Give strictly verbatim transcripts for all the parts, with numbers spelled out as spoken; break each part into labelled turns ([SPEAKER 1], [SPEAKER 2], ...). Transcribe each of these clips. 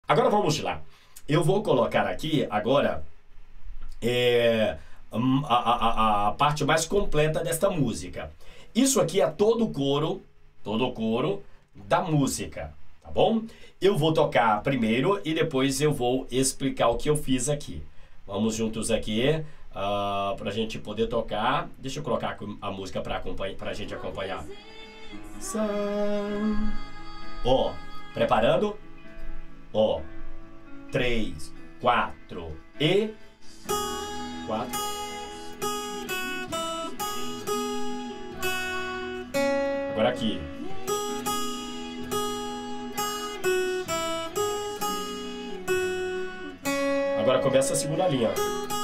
[SPEAKER 1] Agora vamos lá. Eu vou colocar aqui agora é, a, a, a parte mais completa desta música. Isso aqui é todo o coro, todo o coro da música, tá bom? Eu vou tocar primeiro e depois eu vou explicar o que eu fiz aqui. Vamos juntos aqui uh, pra gente poder tocar. Deixa eu colocar a música pra, pra gente acompanhar. Ó, preparando? Ó, três, quatro e quatro. Agora aqui. Agora começa a segunda linha.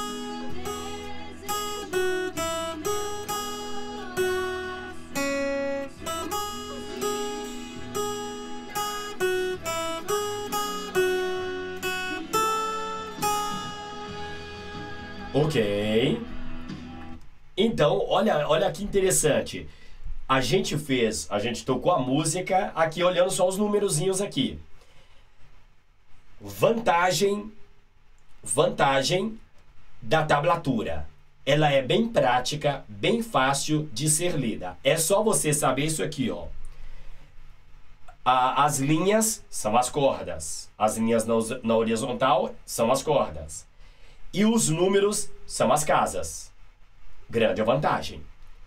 [SPEAKER 1] Ok. Então, olha, olha que interessante. A gente fez, a gente tocou a música aqui olhando só os numerozinhos aqui. Vantagem, vantagem da tablatura. Ela é bem prática, bem fácil de ser lida. É só você saber isso aqui, ó. A, as linhas são as cordas. As linhas na, na horizontal são as cordas. E os números são as casas. Grande vantagem.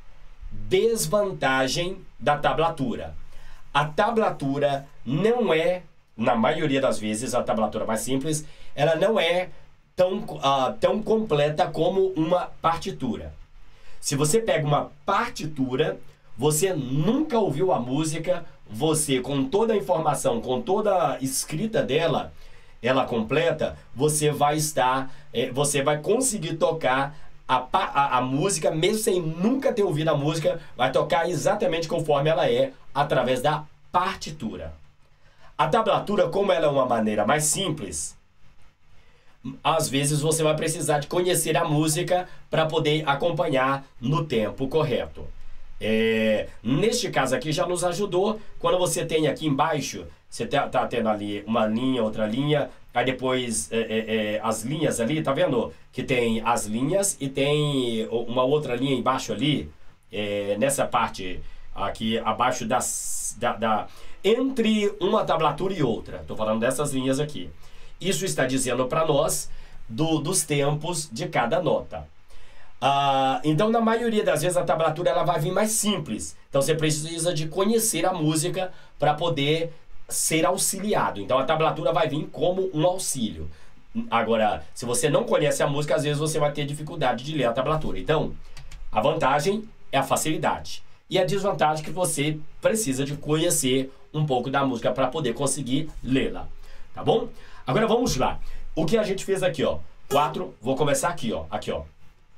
[SPEAKER 1] Desvantagem da tablatura. A tablatura não é, na maioria das vezes, a tablatura mais simples, ela não é tão, uh, tão completa como uma partitura. Se você pega uma partitura, você nunca ouviu a música, você com toda a informação, com toda a escrita dela, ela completa, você vai estar, é, você vai conseguir tocar a, a, a música, mesmo sem nunca ter ouvido a música, vai tocar exatamente conforme ela é, através da partitura. A tablatura, como ela é uma maneira mais simples, às vezes você vai precisar de conhecer a música para poder acompanhar no tempo correto. É, neste caso aqui já nos ajudou, quando você tem aqui embaixo, você tá, tá tendo ali uma linha, outra linha, aí depois é, é, é, as linhas ali, tá vendo? Que tem as linhas e tem uma outra linha embaixo ali, é, nessa parte aqui abaixo das, da, da, entre uma tablatura e outra, tô falando dessas linhas aqui. Isso está dizendo para nós do, dos tempos de cada nota. Ah, então, na maioria das vezes, a tablatura ela vai vir mais simples. Então, você precisa de conhecer a música para poder ser auxiliado. Então, a tablatura vai vir como um auxílio. Agora, se você não conhece a música, às vezes você vai ter dificuldade de ler a tablatura. Então, a vantagem é a facilidade. E a desvantagem é que você precisa de conhecer um pouco da música para poder conseguir lê-la. Tá bom? Agora, vamos lá. O que a gente fez aqui, ó. Quatro, vou começar aqui, ó. Aqui, ó.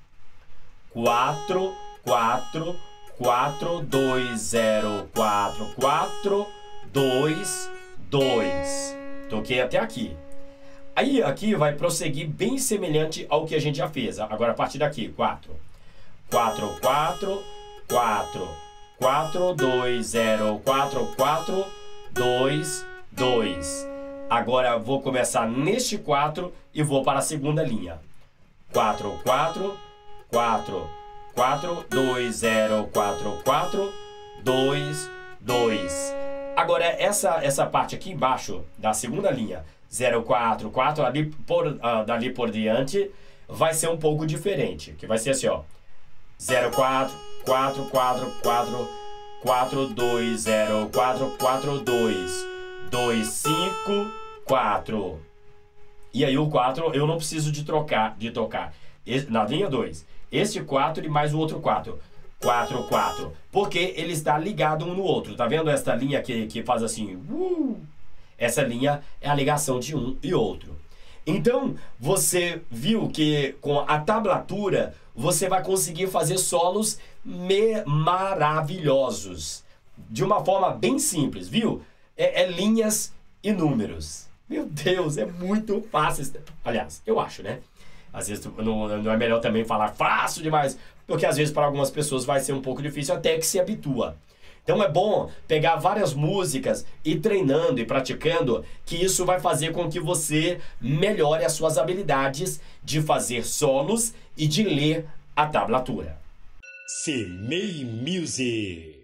[SPEAKER 1] quatro, quatro, quatro, dois, zero, quatro, quatro, dois, dois. Toquei até aqui. Aí aqui vai prosseguir bem semelhante ao que a gente já fez. Agora a partir daqui, quatro. quatro, quatro, quatro, quatro, dois, zero, quatro, quatro, dois, dois. Agora vou começar neste quatro e vou para a segunda linha. quatro, quatro, quatro, quatro, dois, zero, quatro, quatro, dois, dois. Agora, essa, essa parte aqui embaixo da segunda linha, zero, quatro, quatro, ali por, uh, dali por diante, vai ser um pouco diferente. Que vai ser assim, ó. zero, quatro, quatro, quatro, quatro, quatro, dois, zero, quatro, quatro, dois, dois, cinco, quatro. E aí o quatro eu não preciso de trocar, de tocar. Na linha dois. Este quatro e mais o outro quatro. quatro, quatro. Porque ele está ligado um no outro. Tá vendo esta linha que, que faz assim? Uh, essa linha é a ligação de um e outro. Então, você viu que com a tablatura, você vai conseguir fazer solos me maravilhosos. De uma forma bem simples, viu? É, é linhas e números. Meu Deus, é muito fácil. Aliás, eu acho, né? Às vezes não, não é melhor também falar fácil demais, porque às vezes para algumas pessoas vai ser um pouco difícil até que se habitua. Então é bom pegar várias músicas e treinando e praticando, que isso vai fazer com que você melhore as suas habilidades de fazer solos e de ler a tablatura.
[SPEAKER 2] C M E I Music.